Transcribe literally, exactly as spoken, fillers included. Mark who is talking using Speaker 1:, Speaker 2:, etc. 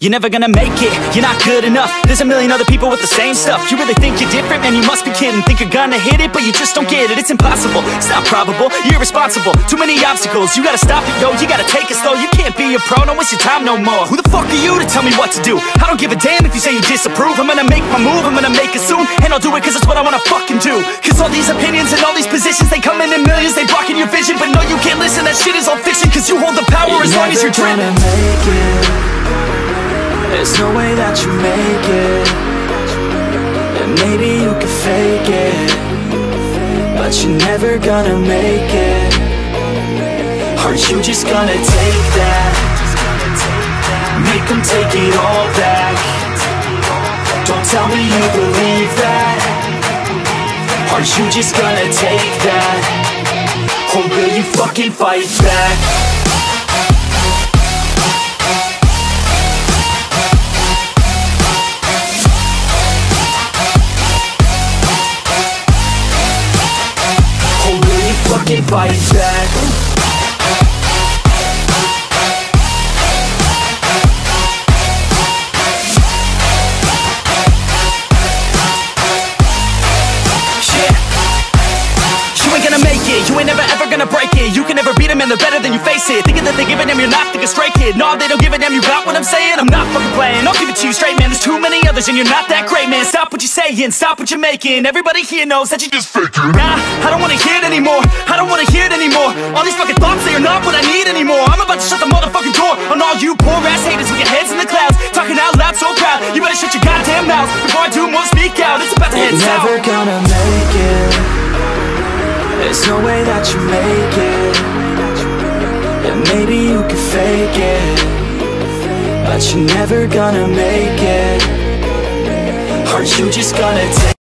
Speaker 1: You're never gonna make it, you're not good enough. There's a million other people with the same stuff. You really think you're different? Man, you must be kidding. Think you're gonna hit it, but you just don't get it. It's impossible, it's not probable, you're irresponsible. Too many obstacles, you gotta stop it, yo. You gotta take it slow, you can't be a pro. Don't waste your time no more. Who the fuck are you to tell me what to do? I don't give a damn if you say you disapprove. I'm gonna make my move, I'm gonna make it soon. And I'll do it cause it's what I wanna fucking do. Cause all these opinions and all these positions, they come in in millions, they blocking your vision. But no, you can't listen, that shit is all fiction. Cause you hold the power you're as long as you're driven.
Speaker 2: Make it. There's no way that you make it. And maybe you can fake it, but you're never gonna make it. Aren't you just gonna take that? Make them take it all back. Don't tell me you believe that. Aren't you just gonna take that? Or will you fucking fight back? Fucking fight back. You ain't never ever gonna break it. You can never beat them and they're better than you face it. Thinking that they give a damn, you're not, think a stray kid. No, they don't give a damn, you got what I'm saying? I'm not fucking playing, I'll give it to you straight, man. There's too many others and you're not that great, man. Stop what you're saying, stop what you're making. Everybody here knows that you just faking. Nah, I don't wanna hear it anymore, I don't wanna hear it anymore. All these fucking thoughts, they are not what I need anymore. I'm about to shut the motherfucking door on all you poor ass haters with your heads in the clouds, talking out loud so proud. You better shut your goddamn mouth before I do more speak out. It's about to head south. Never gonna make it. There's no way that you make it. And maybe you can fake it, but you're never gonna make it. Aren't you just gonna take